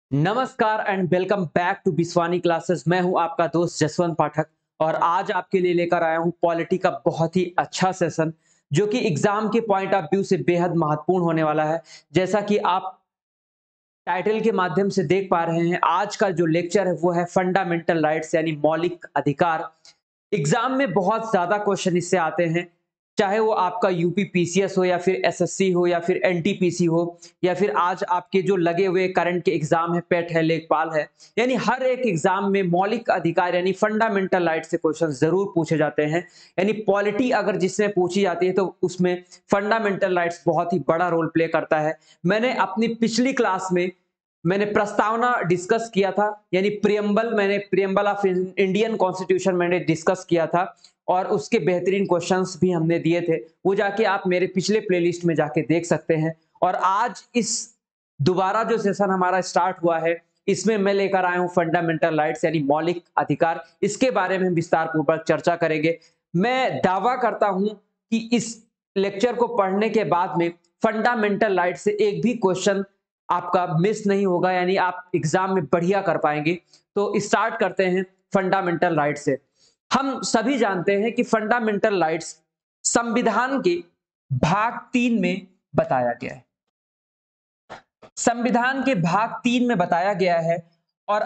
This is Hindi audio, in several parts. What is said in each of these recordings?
नमस्कार and welcome back to Biswani classes. मैं हूं आपका दोस्त जसवंत पाठक और आज आपके लिए लेकर आया हूं पॉलिटी का बहुत ही अच्छा सेशन जो कि एग्जाम के पॉइंट ऑफ व्यू से बेहद महत्वपूर्ण होने वाला है। जैसा कि आप टाइटल के माध्यम से देख पा रहे हैं, आज का जो लेक्चर है वो है फंडामेंटल राइट्स यानी मौलिक अधिकार। एग्जाम में बहुत ज्यादा क्वेश्चन इससे आते हैं, चाहे वो आपका यूपी पीसीएस हो या फिर एसएससी हो या फिर एनटीपीसी हो या फिर आज आपके जो लगे हुए करंट के एग्जाम है, पेट है, लेखपाल है। यानी हर एक एग्जाम में मौलिक अधिकार यानी फंडामेंटल राइट से क्वेश्चन जरूर पूछे जाते हैं। यानी पॉलिटी अगर जिसमें पूछी जाती है तो उसमें फंडामेंटल राइट्स बहुत ही बड़ा रोल प्ले करता है। मैंने अपनी पिछली क्लास में प्रस्तावना डिस्कस किया था, यानी प्रियम्बल ऑफ इंडियन कॉन्स्टिट्यूशन मैंने डिस्कस किया था और उसके बेहतरीन क्वेश्चंस भी हमने दिए थे। वो जाके आप मेरे पिछले प्लेलिस्ट में जाके देख सकते हैं। और आज इस दोबारा जो सेशन हमारा स्टार्ट हुआ है, इसमें मैं लेकर आया हूं फंडामेंटल राइट्स यानी मौलिक अधिकार। इसके बारे में विस्तार पूर्वक चर्चा करेंगे। मैं दावा करता हूं कि इस लेक्चर को पढ़ने के बाद में फंडामेंटल राइट से एक भी क्वेश्चन आपका मिस नहीं होगा, यानी आप एग्जाम में बढ़िया कर पाएंगे। तो स्टार्ट करते हैं फंडामेंटल राइट से। हम सभी जानते हैं कि फंडामेंटल राइट्स संविधान के भाग 3 में बताया गया है। संविधान के भाग 3 में बताया गया है और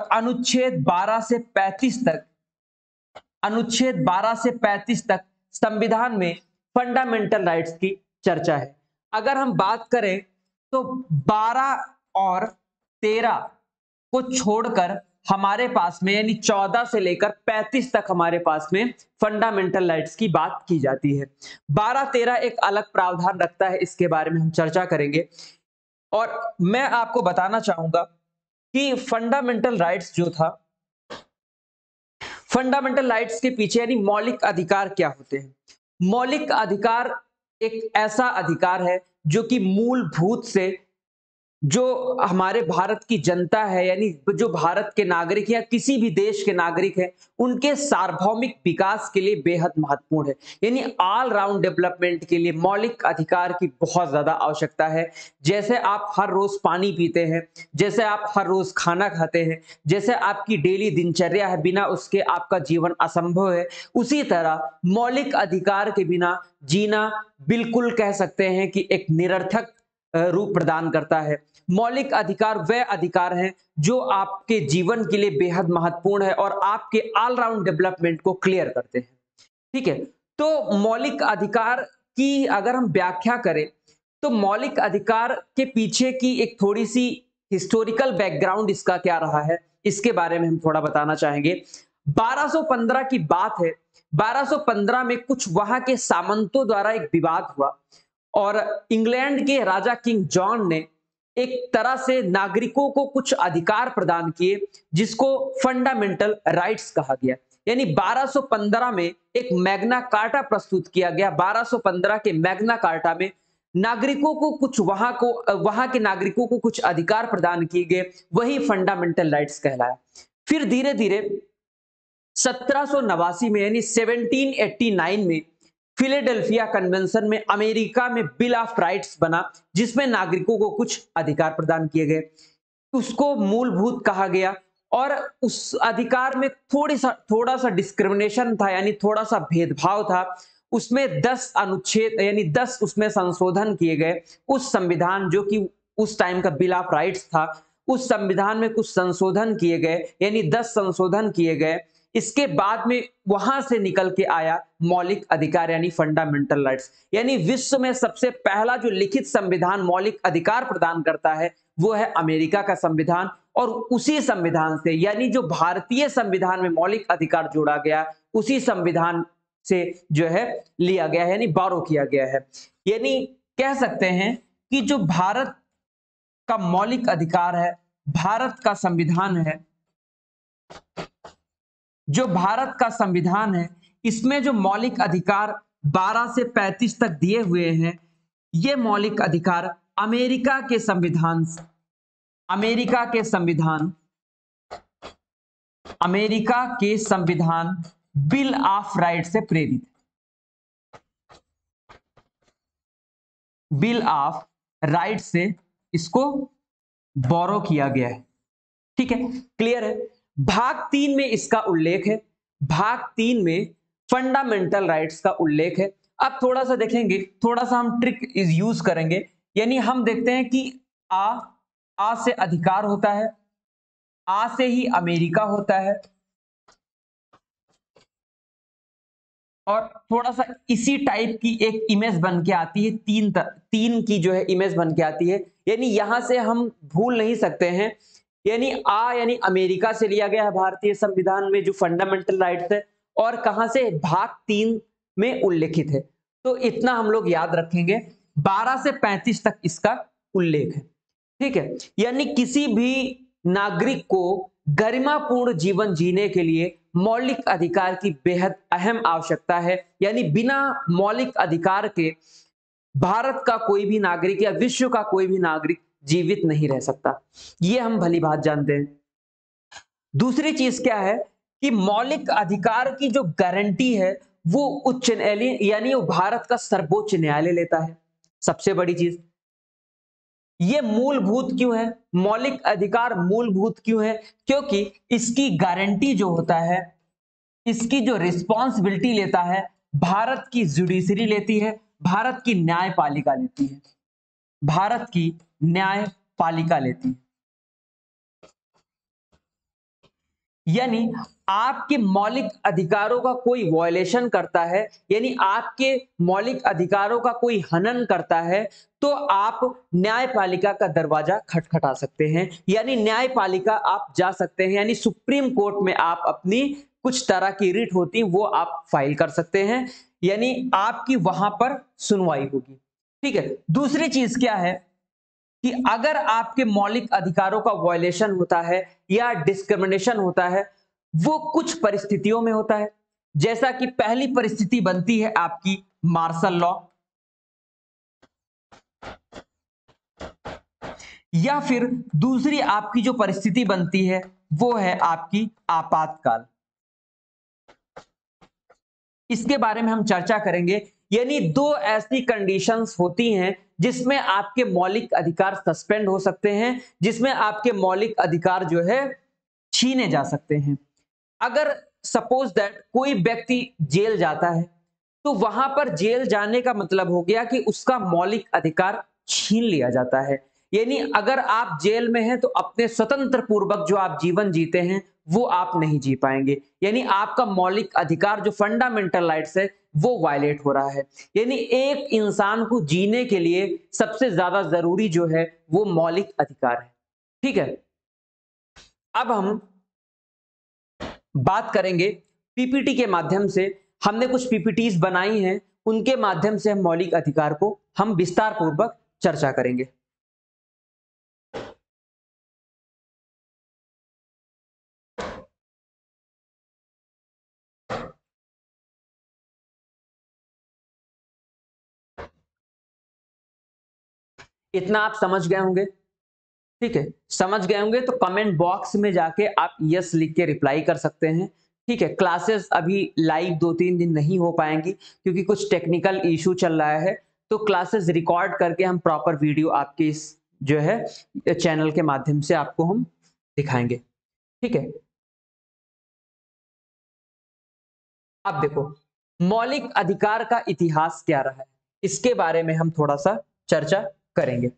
अनुच्छेद 12 से 35 तक संविधान में फंडामेंटल राइट्स की चर्चा है। अगर हम बात करें तो 12 और 13 को छोड़कर हमारे पास में यानी 14 से लेकर 35 तक हमारे पास में फंडामेंटल राइट्स की बात की जाती है। 12-13 एक अलग प्रावधान रखता है, इसके बारे में हम चर्चा करेंगे। और मैं आपको बताना चाहूंगा कि फंडामेंटल राइट्स जो था, फंडामेंटल राइट्स के पीछे यानी मौलिक अधिकार क्या होते हैं। मौलिक अधिकार एक ऐसा अधिकार है जो कि मूलभूत से जो हमारे भारत की जनता है, यानी जो भारत के नागरिक या किसी भी देश के नागरिक हैं, उनके सार्वभौमिक विकास के लिए बेहद महत्वपूर्ण है। यानी ऑल राउंड डेवलपमेंट के लिए मौलिक अधिकार की बहुत ज्यादा आवश्यकता है। जैसे आप हर रोज पानी पीते हैं, जैसे आप हर रोज खाना खाते हैं, जैसे आपकी डेली दिनचर्या है, बिना उसके आपका जीवन असंभव है, उसी तरह मौलिक अधिकार के बिना जीना बिल्कुल कह सकते हैं कि एक निरर्थक रूप प्रदान करता है। मौलिक अधिकार वह अधिकार हैं जो आपके जीवन के लिए बेहद महत्वपूर्ण है और आपके ऑलराउंड डेवलपमेंट को क्लियर करते हैं। ठीक है, तो मौलिक अधिकार की अगर हम व्याख्या करें तो मौलिक अधिकार के पीछे की एक थोड़ी सी हिस्टोरिकल बैकग्राउंड इसका क्या रहा है, इसके बारे में हम थोड़ा बताना चाहेंगे। 1215 की बात है। 1215 में कुछ वहां के सामंतों द्वारा एक विवाद हुआ और इंग्लैंड के राजा किंग जॉन ने एक तरह से नागरिकों को कुछ अधिकार प्रदान किए जिसको फंडामेंटल राइट्स कहा गया। यानी 1215 में एक मैग्ना कार्टा प्रस्तुत किया गया। 1215 के मैग्ना कार्टा में नागरिकों को कुछ वहां के नागरिकों को कुछ अधिकार प्रदान किए गए, वही फंडामेंटल राइट्स कहलाया। फिर धीरे धीरे 1789 में यानी 1789 में फिलेडेल्फिया कन्वेंशन में अमेरिका में बिल ऑफ राइट्स बना, जिसमें नागरिकों को कुछ अधिकार प्रदान किए गए, उसको मूलभूत कहा गया। और उस अधिकार में थोड़ा सा डिस्क्रिमिनेशन था, यानी थोड़ा सा भेदभाव था। उसमें 10 अनुच्छेद यानी 10 उसमें संशोधन किए गए। उस संविधान जो कि उस टाइम का बिल ऑफ राइट्स था, उस संविधान में कुछ संशोधन किए गए, यानी 10 संशोधन किए गए। इसके बाद में वहां से निकल के आया मौलिक अधिकार यानी फंडामेंटल राइट्स। यानी विश्व में सबसे पहला जो लिखित संविधान मौलिक अधिकार प्रदान करता है वो है अमेरिका का संविधान। और उसी संविधान से यानी जो भारतीय संविधान में मौलिक अधिकार जोड़ा गया, उसी संविधान से जो है लिया गया है, यानी बारो किया गया है। यानी कह सकते हैं कि जो भारत का मौलिक अधिकार है, भारत का संविधान है, जो भारत का संविधान है, इसमें जो मौलिक अधिकार 12 से 35 तक दिए हुए हैं, ये मौलिक अधिकार अमेरिका के संविधान बिल ऑफ राइट से प्रेरित, बिल ऑफ राइट से इसको बोरो किया गया है। ठीक है, क्लियर है। भाग 3 में इसका उल्लेख है, भाग 3 में फंडामेंटल राइट्स का उल्लेख है। अब थोड़ा सा देखेंगे, थोड़ा सा हम ट्रिक यूज करेंगे, यानी हम देखते हैं कि आ से अधिकार होता है, आ से ही अमेरिका होता है, और थोड़ा सा इसी टाइप की एक इमेज बन के आती है, तीन की जो है इमेज बन के आती है, यानी यहां से हम भूल नहीं सकते हैं, यानी यानी अमेरिका से लिया गया है भारतीय संविधान में जो फंडामेंटल राइट्स है, और कहां से, भाग 3 में उल्लेखित है। तो इतना हम लोग याद रखेंगे, 12 से 35 तक इसका उल्लेख है। ठीक है, यानी किसी भी नागरिक को गरिमापूर्ण जीवन जीने के लिए मौलिक अधिकार की बेहद अहम आवश्यकता है, यानी बिना मौलिक अधिकार के भारत का कोई भी नागरिक या विश्व का कोई भी नागरिक जीवित नहीं रह सकता। ये हम भली बात जानते हैं। दूसरी चीज क्या है कि मौलिक अधिकार की जो गारंटी है वो उच्च न्यायालय यानी वो भारत का सर्वोच्च न्यायालय लेता है। सबसे बड़ी चीज ये मूलभूत क्यों है, मौलिक अधिकार मूलभूत क्यों है, क्योंकि इसकी गारंटी जो होता है, इसकी जो रिस्पॉन्सिबिलिटी लेता है, भारत की जुडिशरी लेती है, भारत की न्यायपालिका लेती है, भारत की न्यायपालिका लेती है। यानी आपके मौलिक अधिकारों का कोई वायलेशन करता है, यानी आपके मौलिक अधिकारों का कोई हनन करता है, तो आप न्यायपालिका का दरवाजा खटखटा सकते हैं, यानी न्यायपालिका आप जा सकते हैं, यानी सुप्रीम कोर्ट में आप अपनी कुछ तरह की रिट होती है वो आप फाइल कर सकते हैं, यानी आपकी वहां पर सुनवाई होगी। ठीक है, दूसरी चीज क्या है कि अगर आपके मौलिक अधिकारों का वायलेशन होता है या डिस्क्रिमिनेशन होता है, वो कुछ परिस्थितियों में होता है, जैसा कि पहली परिस्थिति बनती है आपकी मार्शल लॉ, या फिर दूसरी आपकी जो परिस्थिति बनती है वो है आपकी आपातकाल। इसके बारे में हम चर्चा करेंगे, यानी दो ऐसी कंडीशंस होती हैं जिसमें आपके मौलिक अधिकार सस्पेंड हो सकते हैं, जिसमें आपके मौलिक अधिकार जो है छीने जा सकते हैं। अगर सपोज दैट कोई व्यक्ति जेल जाता है, तो वहां पर जेल जाने का मतलब हो गया कि उसका मौलिक अधिकार छीन लिया जाता है, यानी अगर आप जेल में हैं तो अपने स्वतंत्र पूर्वक जो आप जीवन जीते हैं वो आप नहीं जी पाएंगे, यानी आपका मौलिक अधिकार जो फंडामेंटल राइट्स है वो वायलेट हो रहा है। यानी एक इंसान को जीने के लिए सबसे ज्यादा जरूरी जो है वो मौलिक अधिकार है। ठीक है, अब हम बात करेंगे पीपीटी के माध्यम से, हमने कुछ पीपीटीज बनाई हैं, उनके माध्यम से हम मौलिक अधिकार को हम विस्तार पूर्वक चर्चा करेंगे। इतना आप समझ गए होंगे, ठीक है, समझ गए होंगे तो कमेंट बॉक्स में जाके आप यस लिख के रिप्लाई कर सकते हैं। ठीक है, क्लासेस अभी लाइव 2-3 दिन नहीं हो पाएंगी क्योंकि कुछ टेक्निकल इशू चल रहा है, तो क्लासेस रिकॉर्ड करके हम प्रॉपर वीडियो आपके इस जो है चैनल के माध्यम से आपको हम दिखाएंगे। ठीक है, अब देखो मौलिक अधिकार का इतिहास क्या रहा है, इसके बारे में हम थोड़ा सा चर्चा करेंगे।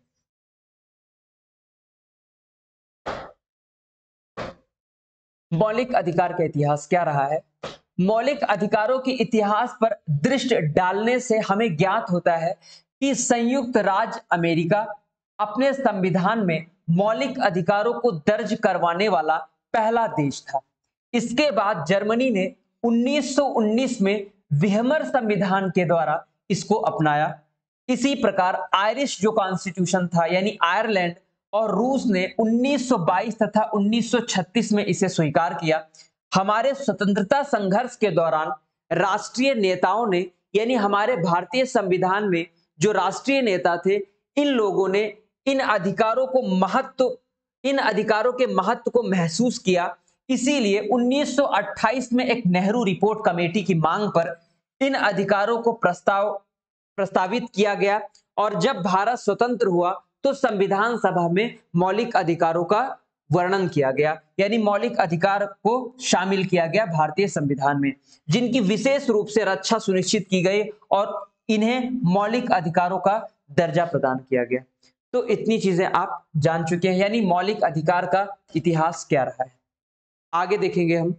मौलिक अधिकार का इतिहास क्या रहा है, मौलिक अधिकारों के इतिहास पर दृष्टि डालने से हमें ज्ञात होता है कि संयुक्त राज्य अमेरिका अपने संविधान में मौलिक अधिकारों को दर्ज करवाने वाला पहला देश था। इसके बाद जर्मनी ने 1919 में विहमर संविधान के द्वारा इसको अपनाया। इसी प्रकार आयरिश जो कॉन्स्टिट्यूशन था यानी आयरलैंड और रूस ने 1922 तथा 1936 में इसे स्वीकार किया। हमारे स्वतंत्रता संघर्ष के दौरान राष्ट्रीय नेताओं ने यानी हमारे भारतीय संविधान में जो राष्ट्रीय नेता थे, इन लोगों ने इन अधिकारों के महत्व को महसूस किया। इसीलिए 1928 में एक नेहरू रिपोर्ट कमेटी की मांग पर इन अधिकारों को प्रस्तावित किया गया, और जब भारत स्वतंत्र हुआ तो संविधान सभा में मौलिक अधिकारों का वर्णन किया गया, यानी मौलिक अधिकार को शामिल किया गया भारतीय संविधान में, जिनकी विशेष रूप से रक्षा सुनिश्चित की गई और इन्हें मौलिक अधिकारों का दर्जा प्रदान किया गया। तो इतनी चीजें आप जान चुके हैं, यानी मौलिक अधिकार का इतिहास क्या रहा है। आगे देखेंगे हम।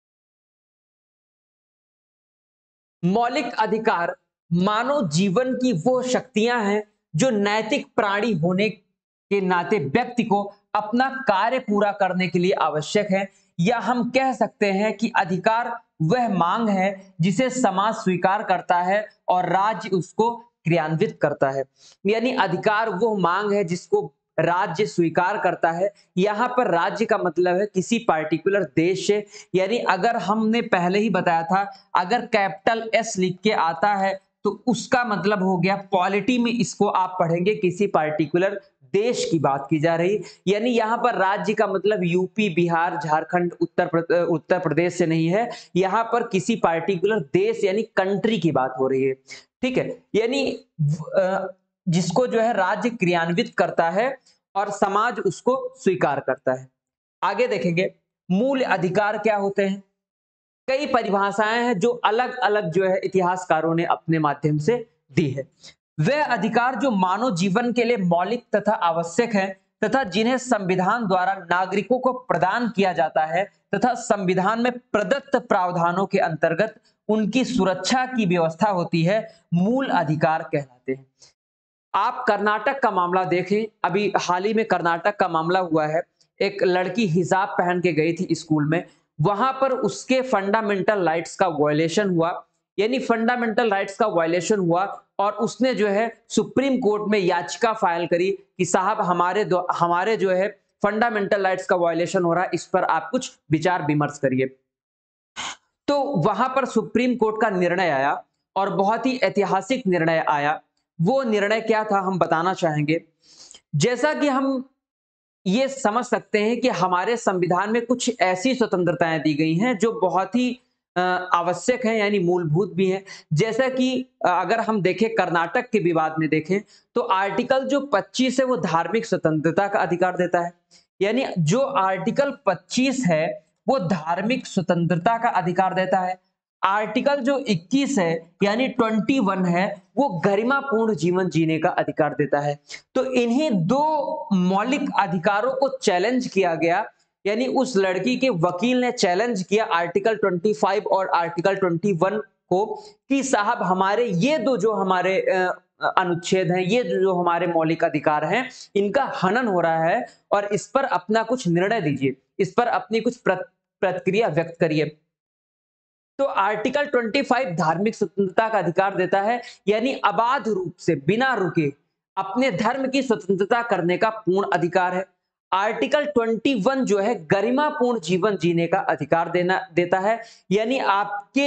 मौलिक अधिकार मानव जीवन की वो शक्तियां हैं जो नैतिक प्राणी होने के नाते व्यक्ति को अपना कार्य पूरा करने के लिए आवश्यक है, या हम कह सकते हैं कि अधिकार वह मांग है जिसे समाज स्वीकार करता है और राज्य उसको क्रियान्वित करता है। यानी अधिकार वो मांग है जिसको राज्य स्वीकार करता है। यहाँ पर राज्य का मतलब है किसी पार्टिकुलर देश से, यानी अगर हमने पहले ही बताया था, अगर कैपिटल एस लिख के आता है तो उसका मतलब हो गया, पॉलिटी में इसको आप पढ़ेंगे किसी पार्टिकुलर देश की बात की जा रही, यानी यहाँ पर राज्य का मतलब यूपी, बिहार, झारखंड, उत्तर प्रदेश से नहीं है, यहाँ पर किसी पार्टिकुलर देश यानी कंट्री की बात हो रही है। ठीक है, यानी जिसको जो है राज्य क्रियान्वित करता है और समाज उसको स्वीकार करता है। आगे देखेंगे मूल अधिकार क्या होते हैं। कई परिभाषाएं हैं जो अलग अलग जो है इतिहासकारों ने अपने माध्यम से दी है। वे अधिकार जो मानव जीवन के लिए मौलिक तथा आवश्यक है तथा जिन्हें संविधान द्वारा नागरिकों को प्रदान किया जाता है तथा संविधान में प्रदत्त प्रावधानों के अंतर्गत उनकी सुरक्षा की व्यवस्था होती है, मूल अधिकार कहलाते हैं। आप कर्नाटक का मामला देखें, अभी हाल ही में कर्नाटक का मामला हुआ है। एक लड़की हिजाब पहन के गई थी स्कूल में, वहां पर उसके फंडामेंटल राइट्स का वायलेशन हुआ, यानी फंडामेंटल राइट्स का वायलेशन हुआ और उसने जो है सुप्रीम कोर्ट में याचिका फाइल करी कि साहब हमारे जो है फंडामेंटल राइट्स का वायलेशन हो रहा है, इस पर आप कुछ विचार विमर्श करिए। तो वहां पर सुप्रीम कोर्ट का निर्णय आया और बहुत ही ऐतिहासिक निर्णय आया। वो निर्णय क्या था हम बताना चाहेंगे। जैसा कि हम ये समझ सकते हैं कि हमारे संविधान में कुछ ऐसी स्वतंत्रताएं दी गई हैं जो बहुत ही आवश्यक है, यानी मूलभूत भी है। जैसा कि अगर हम देखें कर्नाटक के विवाद में देखें तो आर्टिकल जो 25 है वो धार्मिक स्वतंत्रता का अधिकार देता है, यानी जो आर्टिकल 25 है वो धार्मिक स्वतंत्रता का अधिकार देता है। आर्टिकल जो 21 है यानी 21 है वो गरिमापूर्ण जीवन जीने का अधिकार देता है। तो इन्हीं दो मौलिक अधिकारों को चैलेंज किया गया, यानी उस लड़की के वकील ने चैलेंज किया आर्टिकल 25 और आर्टिकल 21 को कि साहब हमारे ये दो जो हमारे अनुच्छेद हैं, ये जो हमारे मौलिक अधिकार हैं, इनका हनन हो रहा है और इस पर अपना कुछ निर्णय दीजिए, इस पर अपनी कुछ प्रतिक्रिया व्यक्त करिए। तो आर्टिकल 25 धार्मिक स्वतंत्रता का अधिकार देता है, यानी अबाध रूप से बिना रुके अपने धर्म की स्वतंत्रता करने का पूर्ण अधिकार है। आर्टिकल 21 जो है गरिमापूर्ण जीवन जीने का अधिकार देता है, यानी आपके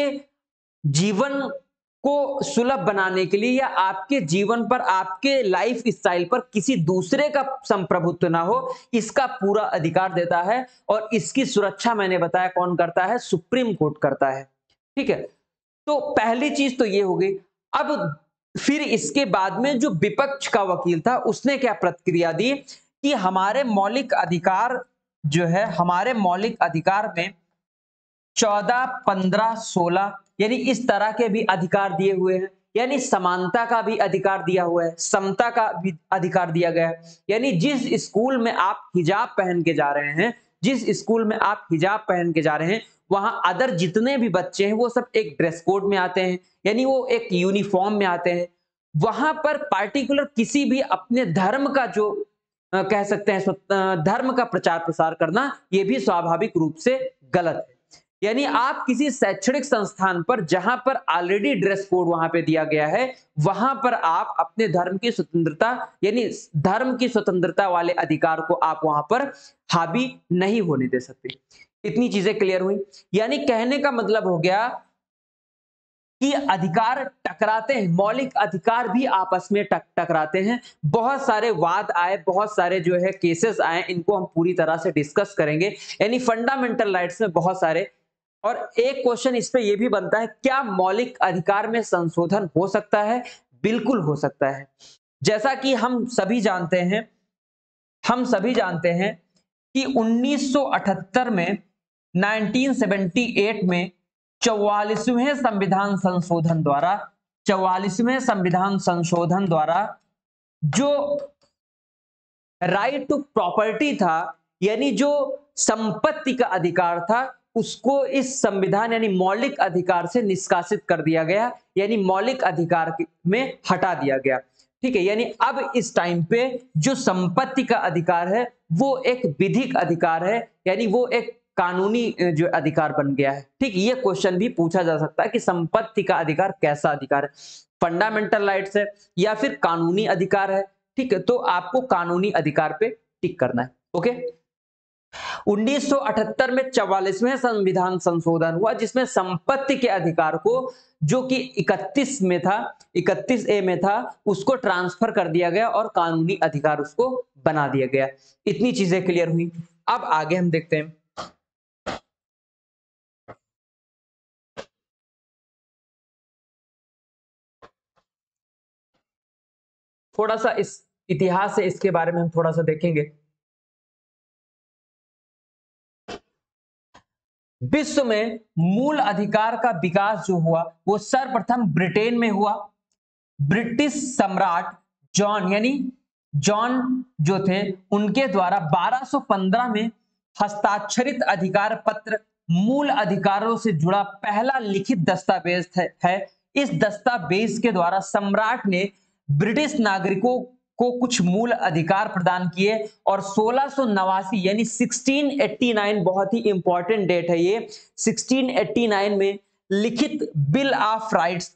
जीवन को सुलभ बनाने के लिए या आपके जीवन पर, आपके लाइफ स्टाइल पर किसी दूसरे का संप्रभुत्व ना हो, इसका पूरा अधिकार देता है। और इसकी सुरक्षा मैंने बताया कौन करता है, सुप्रीम कोर्ट करता है। ठीक है, तो पहली चीज तो ये हो गई। अब फिर इसके बाद में जो विपक्ष का वकील था उसने क्या प्रतिक्रिया दी कि हमारे मौलिक अधिकार जो है, हमारे मौलिक अधिकार में 14, 15, 16 यानी इस तरह के भी अधिकार दिए हुए हैं, यानी समानता का भी अधिकार दिया हुआ है, समता का भी अधिकार दिया गया है। यानी जिस स्कूल में आप हिजाब पहन के जा रहे हैं, जिस स्कूल में आप हिजाब पहन के जा रहे हैं, वहां अदर जितने भी बच्चे हैं वो सब एक ड्रेस कोड में आते हैं, यानी वो एक यूनिफॉर्म में आते हैं। वहां पर पार्टिकुलर किसी भी अपने धर्म का जो कह सकते हैं धर्म का प्रचार प्रसार करना, यह भी स्वाभाविक रूप से गलत है। यानी आप किसी शैक्षणिक संस्थान पर जहां पर ऑलरेडी ड्रेस कोड वहां पे दिया गया है, वहां पर आप अपने धर्म की स्वतंत्रता यानी धर्म की स्वतंत्रता वाले अधिकार को आप वहां पर हावी नहीं होने दे सकते। इतनी चीजें क्लियर हुई, यानी कहने का मतलब हो गया कि अधिकार टकराते हैं, मौलिक अधिकार भी आपस में टकराते हैं। बहुत सारे वाद आए, बहुत सारे जो है केसेस आए, इनको हम पूरी तरह से डिस्कस करेंगे। यानी फंडामेंटल राइट्स में बहुत सारे, और एक क्वेश्चन इस पे ये भी बनता है, क्या मौलिक अधिकार में संशोधन हो सकता है? बिल्कुल हो सकता है। जैसा कि हम सभी जानते हैं कि 1978 में 1978 में 44वें संविधान संशोधन द्वारा जो राइट टू प्रॉपर्टी था, यानी जो संपत्ति का अधिकार था, उसको इस संविधान यानी मौलिक अधिकार से निष्कासित कर दिया गया, यानी मौलिक अधिकार में हटा दिया गया। ठीक है, यानी अब इस टाइम पे जो संपत्ति का अधिकार है वो एक विधिक अधिकार है, यानी वो एक कानूनी जो अधिकार बन गया है। ठीक, ये क्वेश्चन भी पूछा जा सकता है कि संपत्ति का अधिकार कैसा अधिकार है, फंडामेंटल राइट्स है या फिर कानूनी अधिकार है। ठीक है, तो आपको कानूनी अधिकार पे टिक करना है। ओके, 1978 में 44वें संविधान संशोधन हुआ जिसमें संपत्ति के अधिकार को, जो कि 31 ए में था, उसको ट्रांसफर कर दिया गया और कानूनी अधिकार उसको बना दिया गया। इतनी चीजें क्लियर हुई। अब आगे हम देखते हैं। थोड़ा सा इस इतिहास से इसके बारे में हम थोड़ा सा देखेंगे। विश्व में मूल अधिकार का विकास जो हुआ वो सर्वप्रथम ब्रिटेन में हुआ। ब्रिटिश सम्राट जॉन जो थे उनके द्वारा 1215 में हस्ताक्षरित अधिकार पत्र मूल अधिकारों से जुड़ा पहला लिखित दस्तावेज है। इस दस्तावेज के द्वारा सम्राट ने ब्रिटिश नागरिकों को कुछ मूल अधिकार प्रदान किए और 1689 यानी 1689 बहुत ही इंपॉर्टेंट डेट है ये, 1689 में लिखित बिल ऑफ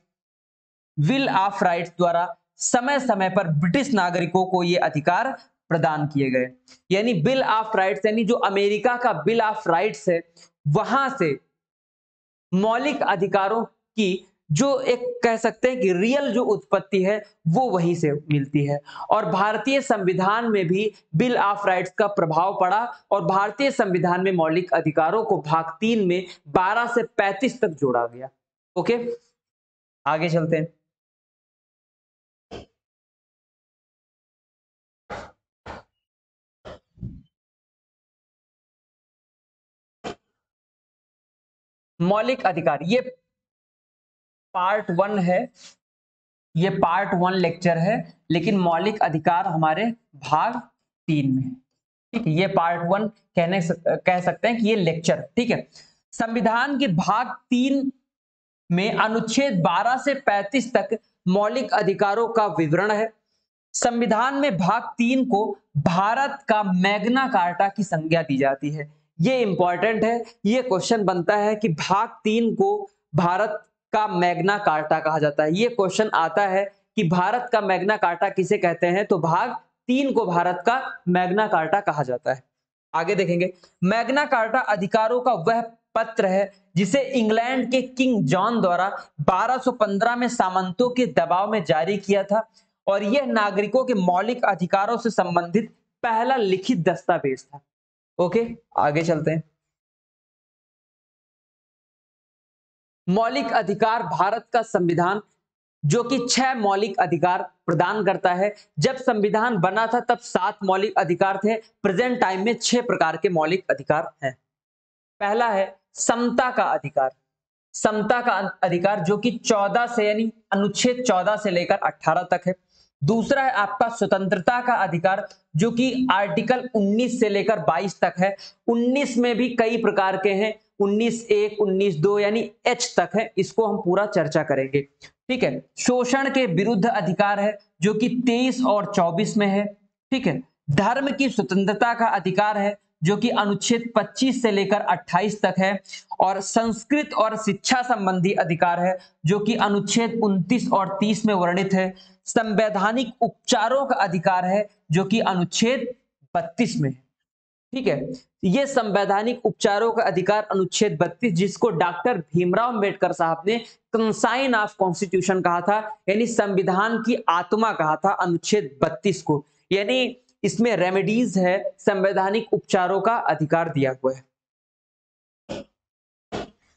राइट्स द्वारा समय समय पर ब्रिटिश नागरिकों को ये अधिकार प्रदान किए गए। यानी बिल ऑफ राइट्स यानी जो अमेरिका का बिल ऑफ राइट्स है, वहां से मौलिक अधिकारों की जो एक कह सकते हैं कि रियल जो उत्पत्ति है वो वहीं से मिलती है। और भारतीय संविधान में भी बिल ऑफ राइट्स का प्रभाव पड़ा और भारतीय संविधान में मौलिक अधिकारों को भाग 3 में 12 से 35 तक जोड़ा गया। ओके, आगे चलते हैं। मौलिक अधिकार ये पार्ट 1 है, ये पार्ट 1 लेक्चर है, लेकिन मौलिक अधिकार हमारे भाग 3 में। ठीक है, ये पार्ट 1 कह सकते हैं कि ये लेक्चर। ठीक है, संविधान के भाग 3 में अनुच्छेद 12 से 35 तक मौलिक अधिकारों का विवरण है। संविधान में भाग 3 को भारत का मैग्ना कार्टा की संज्ञा दी जाती है। ये इंपॉर्टेंट है, ये क्वेश्चन बनता है कि भाग 3 को भारत का मैग्ना कार्टा कहा जाता है। ये क्वेश्चन आता है कि भारत का मैग्ना कार्टा किसे कहते हैं, तो भाग 3 को भारत का मैग्ना कार्टा कहा जाता है। आगे देखेंगे। मैग्ना कार्टा अधिकारों का वह पत्र है जिसे इंग्लैंड के किंग जॉन द्वारा 1215 में सामंतों के दबाव में जारी किया था और यह नागरिकों के मौलिक अधिकारों से संबंधित पहला लिखित दस्तावेज था। ओके, आगे चलते हैं। मौलिक अधिकार भारत का संविधान जो कि 6 मौलिक अधिकार प्रदान करता है। जब संविधान बना था तब 7 मौलिक अधिकार थे, प्रेजेंट टाइम में 6 प्रकार के मौलिक अधिकार हैं। पहला है समता का अधिकार। समता का अधिकार जो कि 14 से यानी अनुच्छेद 14 से लेकर 18 तक है। दूसरा है आपका स्वतंत्रता का अधिकार जो कि आर्टिकल 19 से लेकर 22 तक है। 19 में भी कई प्रकार के हैं, 19(1), 19(2) यानी H तक है, इसको हम पूरा चर्चा करेंगे। ठीक है, शोषण के विरुद्ध अधिकार है जो कि 23 और 24 में है। ठीक है, धर्म की स्वतंत्रता का अधिकार है जो कि अनुच्छेद 25 से लेकर 28 तक है और संस्कृत और शिक्षा संबंधी अधिकार है जो कि अनुच्छेद 29 और 30 में वर्णित है। संवैधानिक उपचारों का अधिकार है जो कि अनुच्छेद 32 में है। ठीक है, ये संवैधानिक उपचारों का अधिकार अनुच्छेद 32 जिसको डॉक्टर भीमराव अंबेडकर साहब ने कंसाइन ऑफ कॉन्स्टिट्यूशन कहा था, यानी संविधान की आत्मा कहा था अनुच्छेद 32 को, यानी इसमें रेमेडीज है, संवैधानिक उपचारों का अधिकार दिया हुआ है।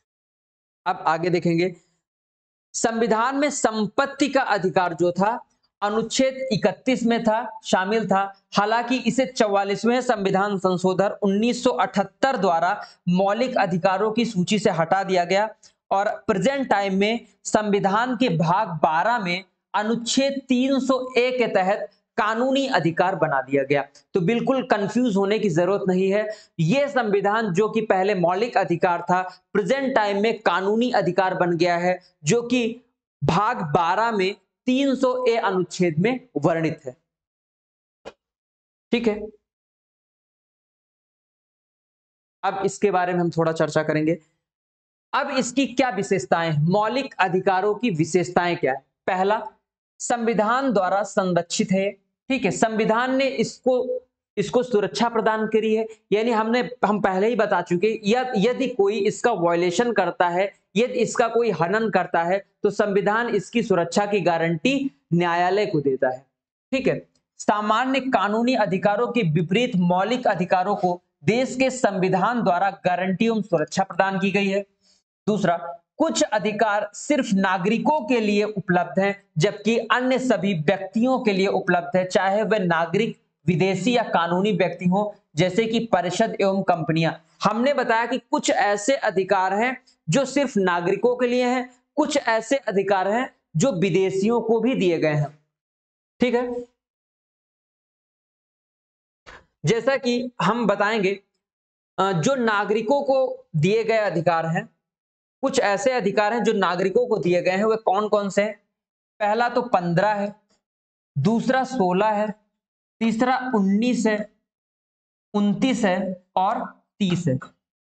अब आगे देखेंगे। संविधान में संपत्ति का अधिकार जो था अनुच्छेद 31 में था, शामिल था। हालांकि इसे 44वें संविधान संशोधन 1978 द्वारा मौलिक अधिकारों की सूची से हटा दिया गया और प्रेजेंट टाइम में संविधान के भाग 12 में अनुच्छेद 300A के तहत कानूनी अधिकार बना दिया गया। तो बिल्कुल कंफ्यूज होने की जरूरत नहीं है। यह संविधान जो कि पहले मौलिक अधिकार था, प्रेजेंट टाइम में कानूनी अधिकार बन गया है, जो कि भाग 12 में 300A अनुच्छेद में वर्णित है। ठीक है, अब इसके बारे में हम थोड़ा चर्चा करेंगे। अब इसकी क्या विशेषताएं, मौलिक अधिकारों की विशेषताएं क्या है? पहला, संविधान द्वारा संरक्षित है। ठीक है, संविधान ने इसको सुरक्षा प्रदान करी है। यानी हम पहले ही बता चुके, यदि कोई इसका वायलेशन करता है, यदि इसका कोई हनन करता है, तो संविधान इसकी सुरक्षा की गारंटी न्यायालय को देता है। ठीक है, सामान्य कानूनी अधिकारों के विपरीत मौलिक अधिकारों को देश के संविधान द्वारा गारंटी एवं सुरक्षा प्रदान की गई है। दूसरा, कुछ अधिकार सिर्फ नागरिकों के लिए उपलब्ध हैं, जबकि अन्य सभी व्यक्तियों के लिए उपलब्ध है, चाहे वह नागरिक, विदेशी या कानूनी व्यक्ति हो, जैसे कि परिषद एवं कंपनियां। हमने बताया कि कुछ ऐसे अधिकार हैं जो सिर्फ नागरिकों के लिए हैं, कुछ ऐसे अधिकार हैं जो विदेशियों को भी दिए गए हैं। ठीक है, जैसा कि हम बताएंगे, जो नागरिकों को दिए गए अधिकार हैं, कुछ ऐसे अधिकार हैं जो नागरिकों को दिए गए हैं, वे कौन कौन से हैं? पहला तो 15 है, दूसरा 16 है, तीसरा 19 है, 29 है और 30 है।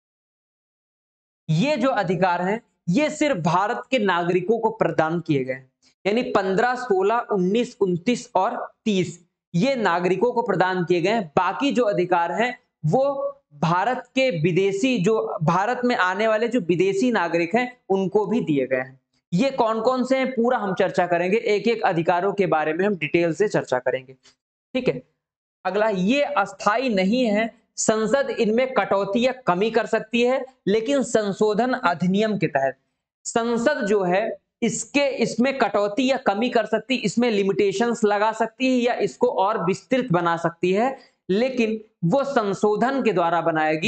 ये जो अधिकार हैं, ये सिर्फ भारत के नागरिकों को प्रदान किए गए हैं। यानी 15, 16, 19, 29 और 30 ये नागरिकों को प्रदान किए गए हैं। बाकी जो अधिकार हैं वो भारत के विदेशी, जो भारत में आने वाले जो विदेशी नागरिक हैं, उनको भी दिए गए हैं। ये कौन कौन से हैं पूरा हम चर्चा करेंगे, एक एक अधिकारों के बारे में हम डिटेल से चर्चा करेंगे। ठीक है, अगला, ये अस्थाई नहीं है, संसद इनमें कटौती या कमी कर सकती है, लेकिन संशोधन अधिनियम के तहत संसद जो है इसमें कटौती या कमी कर सकती, इसमें लिमिटेशंस लगा सकती है या इसको और विस्तृत बना सकती है, लेकिन वो संशोधन के द्वारा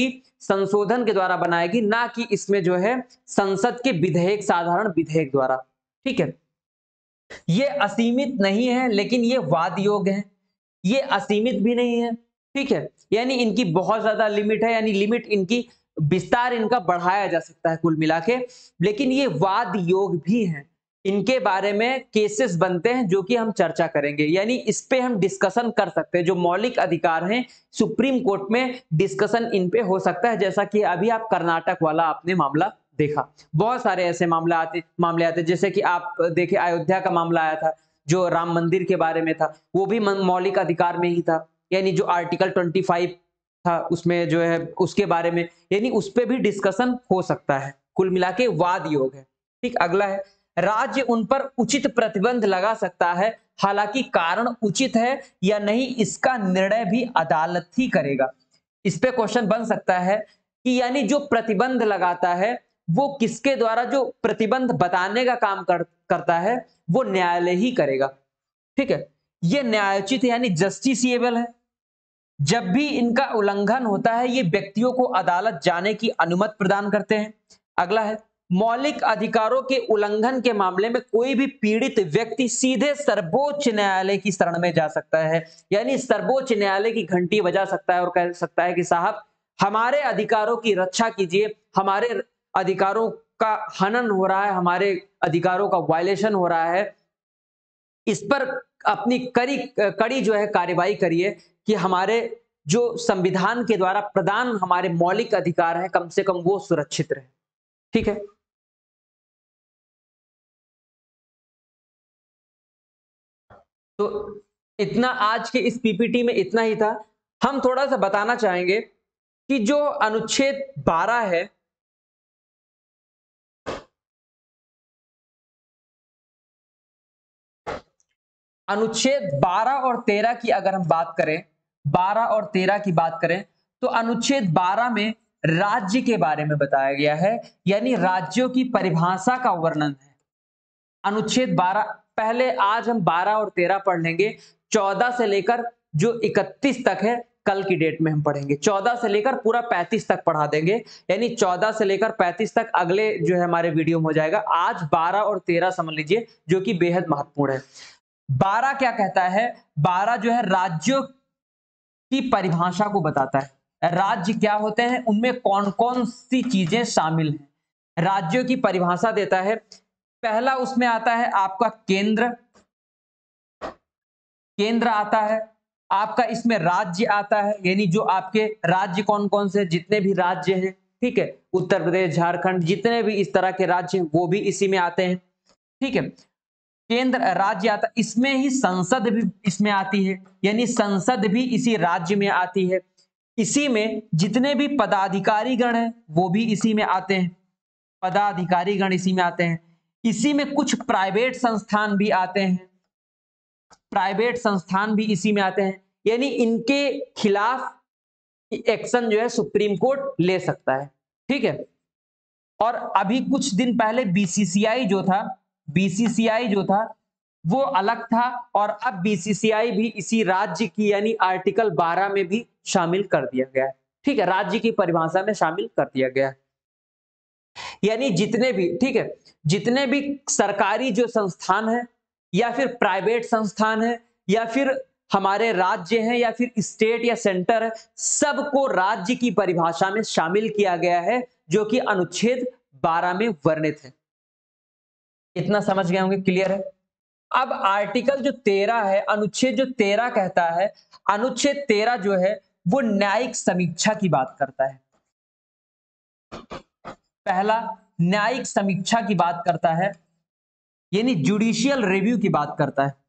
बनाएगी, ना कि इसमें जो है संसद के विधेयक, साधारण विधेयक द्वारा। ठीक है, ये असीमित नहीं है, लेकिन ये वाद योग्य है। ये असीमित भी नहीं है। ठीक है, यानी इनकी बहुत ज्यादा लिमिट है, यानी लिमिट इनकी, विस्तार इनका बढ़ाया जा सकता है कुल मिला के, लेकिन ये वाद योग भी हैं। इनके बारे में केसेस बनते हैं जो कि हम चर्चा करेंगे, यानी इस पे हम डिस्कशन कर सकते हैं। जो मौलिक अधिकार हैं, सुप्रीम कोर्ट में डिस्कशन इन पे हो सकता है, जैसा कि अभी आप कर्नाटक वाला आपने मामला देखा। बहुत सारे ऐसे मामले आते, जैसे कि आप देखे अयोध्या का मामला आया था, जो राम मंदिर के बारे में था, वो भी मौलिक अधिकार में ही था। यानी जो आर्टिकल 25 था उसमें जो है उसके बारे में, यानी उस पे भी डिस्कशन हो सकता है। कुल मिला के वाद योग है। ठीक, अगला है, राज्य उन पर उचित प्रतिबंध लगा सकता है, हालांकि कारण उचित है या नहीं इसका निर्णय भी अदालत ही करेगा। इस पे क्वेश्चन बन सकता है कि यानी जो प्रतिबंध लगाता है वो किसके द्वारा, जो प्रतिबंध बताने का काम करता है वो न्यायालय ही करेगा। ठीक है, ये न्यायोचित यानी जस्टिसिएबल है। जब भी इनका उल्लंघन होता है, ये व्यक्तियों को अदालत जाने की अनुमति प्रदान करते हैं। अगला है, मौलिक अधिकारों के उल्लंघन के मामले में कोई भी पीड़ित व्यक्ति सीधे सर्वोच्च न्यायालय की शरण में जा सकता है। यानी सर्वोच्च न्यायालय की घंटी बजा सकता है और कह सकता है कि साहब हमारे अधिकारों की रक्षा कीजिए, हमारे अधिकारों का हनन हो रहा है, हमारे अधिकारों का वायलेशन हो रहा है, इस पर अपनी कड़ी जो है कार्रवाई करिए कि हमारे जो संविधान के द्वारा प्रदान हमारे मौलिक अधिकार हैं, कम से कम वो सुरक्षित रहे। ठीक है, तो इतना आज के इस पीपीटी में इतना ही था। हम थोड़ा सा बताना चाहेंगे कि जो अनुच्छेद 12 है, अनुच्छेद 12 और 13 की अगर हम बात करें, 12 और 13 की बात करें, तो अनुच्छेद 12 में राज्य के बारे में बताया गया है, यानी राज्यों की परिभाषा का वर्णन है। अनुच्छेद 12 पहले आज हम 12 और 13 पढ़ लेंगे, 14 से लेकर जो 31 तक है कल की डेट में हम पढ़ेंगे। 14 से लेकर पूरा 35 तक पढ़ा देंगे, यानी 14 से लेकर 35 तक अगले जो है हमारे वीडियो में हो जाएगा। आज 12 और 13 समझ लीजिए, जो कि बेहद महत्वपूर्ण है। 12 क्या कहता है? 12 जो है राज्यों की परिभाषा को बताता है। राज्य क्या होते हैं, उनमें कौन कौन सी चीजें शामिल हैं, राज्यों की परिभाषा देता है। पहला उसमें आता है आपका केंद्र, केंद्र आता है आपका, इसमें राज्य आता है, यानी जो आपके राज्य कौन कौन से, जितने भी राज्य हैं, ठीक है, उत्तर प्रदेश, झारखंड, जितने भी इस तरह के राज्य हैं वो भी इसी में आते हैं, ठीक है। केंद्र राज्य आता, इसमें ही संसद भी इसमें आती है, यानी संसद भी इसी राज्य में आती है। इसी में जितने भी पदाधिकारी गण हैं वो भी इसी में आते हैं, पदाधिकारी गण इसी में आते हैं। इसी में कुछ प्राइवेट संस्थान भी आते हैं, प्राइवेट संस्थान भी इसी में आते हैं, यानी इनके खिलाफ एक्शन जो है सुप्रीम कोर्ट ले सकता है, ठीक है। और अभी कुछ दिन पहले बीसीसीआई जो था, बीसीसीआई जो था वो अलग था, और अब बीसीसीआई भी इसी राज्य की यानी आर्टिकल 12 में भी शामिल कर दिया गया है, ठीक है, राज्य की परिभाषा में शामिल कर दिया गया है। यानी जितने भी, ठीक है, जितने भी सरकारी जो संस्थान है या फिर प्राइवेट संस्थान है या फिर हमारे राज्य हैं या फिर स्टेट या सेंटर है, सबको राज्य की परिभाषा में शामिल किया गया है, जो कि अनुच्छेद 12 में वर्णित है। इतना समझ गए होंगे, क्लियर है। अब आर्टिकल जो 13 है, अनुच्छेद जो 13 कहता है, अनुच्छेद 13 जो है वो न्यायिक समीक्षा की बात करता है। पहला न्यायिक समीक्षा की बात करता है, यानी जुडिशियल रिव्यू की बात करता है।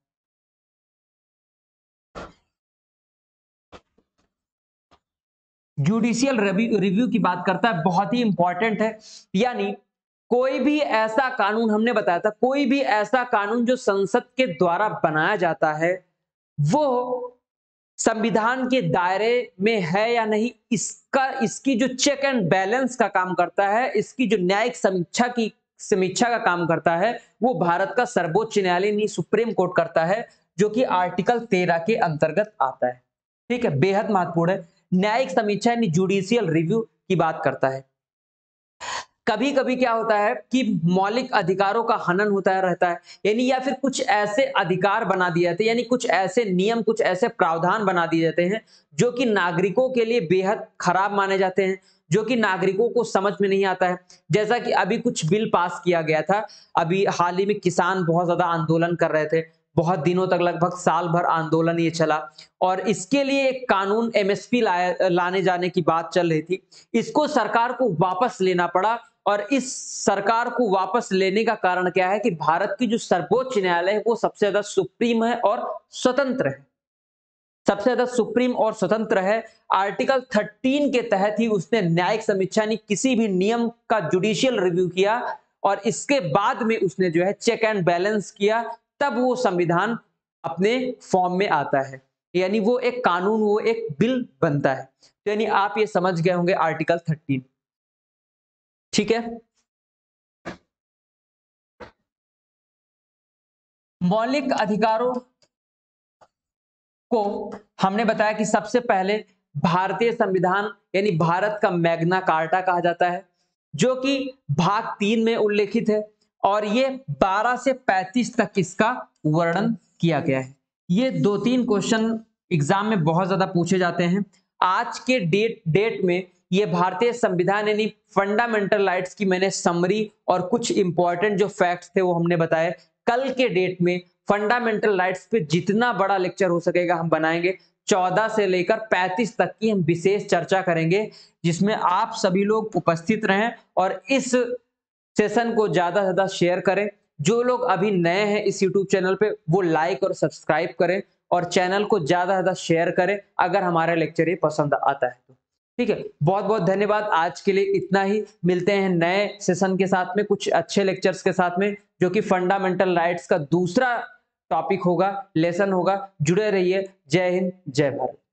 जुडिशियल रिव्यू की बात करता है, बहुत ही इंपॉर्टेंट है। यानी कोई भी ऐसा कानून, हमने बताया था, कोई भी ऐसा कानून जो संसद के द्वारा बनाया जाता है वो संविधान के दायरे में है या नहीं, इसकी जो चेक एंड बैलेंस का काम करता है, इसकी जो न्यायिक समीक्षा का काम करता है, वो भारत का सर्वोच्च न्यायालय यानी सुप्रीम कोर्ट करता है, जो कि आर्टिकल 13 के अंतर्गत आता है, ठीक है, बेहद महत्वपूर्ण है। न्यायिक समीक्षा यानी जुडिशियल रिव्यू की बात करता है। कभी कभी क्या होता है कि मौलिक अधिकारों का हनन होता रहता है, यानी या फिर कुछ ऐसे अधिकार बना दिए जाते हैं, यानी कुछ ऐसे नियम, कुछ ऐसे प्रावधान बना दिए जाते हैं जो कि नागरिकों के लिए बेहद खराब माने जाते हैं, जो कि नागरिकों को समझ में नहीं आता है। जैसा कि अभी कुछ बिल पास किया गया था, अभी हाल ही में किसान बहुत ज्यादा आंदोलन कर रहे थे, बहुत दिनों तक, लगभग साल भर आंदोलन ये चला, और इसके लिए एक कानून एमएसपी लाने जाने की बात चल रही थी। इसको सरकार को वापस लेना पड़ा, और इस सरकार को वापस लेने का कारण क्या है कि भारत की जो सर्वोच्च न्यायालय है वो सबसे ज्यादा सुप्रीम है और स्वतंत्र है, सबसे ज्यादा सुप्रीम और स्वतंत्र है। आर्टिकल 13 के तहत ही उसने न्यायिक समीक्षा यानी किसी भी नियम का जुडिशियल रिव्यू किया, और इसके बाद में उसने जो है चेक एंड बैलेंस किया, तब वो संविधान अपने फॉर्म में आता है, यानी वो एक कानून, वो एक बिल बनता है। तो यानी आप ये समझ गए होंगे आर्टिकल 13, ठीक है। मौलिक अधिकारों को हमने बताया कि सबसे पहले भारतीय संविधान यानी भारत का मैग्ना कार्टा कहा जाता है, जो कि भाग 3 में उल्लेखित है, और ये 12 से 35 तक इसका वर्णन किया गया है। ये 2-3 क्वेश्चन एग्जाम में बहुत ज्यादा पूछे जाते हैं। आज के डेट में ये भारतीय संविधान यानी फंडामेंटल राइट्स की मैंने समरी और कुछ इंपॉर्टेंट जो फैक्ट्स थे वो हमने बताए। कल के डेट में फंडामेंटल राइट्स पे जितना बड़ा लेक्चर हो सकेगा हम बनाएंगे। 14 से लेकर 35 तक की हम विशेष चर्चा करेंगे, जिसमें आप सभी लोग उपस्थित रहें, और इस सेशन को ज्यादा से ज्यादा शेयर करें। जो लोग अभी नए हैं इस यूट्यूब चैनल पे वो लाइक और सब्सक्राइब करें, और चैनल को ज्यादा से ज्यादा शेयर करें अगर हमारा लेक्चर ये पसंद आता है तो, ठीक है। बहुत बहुत धन्यवाद, आज के लिए इतना ही। मिलते हैं नए सेशन के साथ में, कुछ अच्छे लेक्चर्स के साथ में, जो कि फंडामेंटल राइट्स का दूसरा टॉपिक होगा, लेसन होगा। जुड़े रहिए। जय हिंद, जय भारत।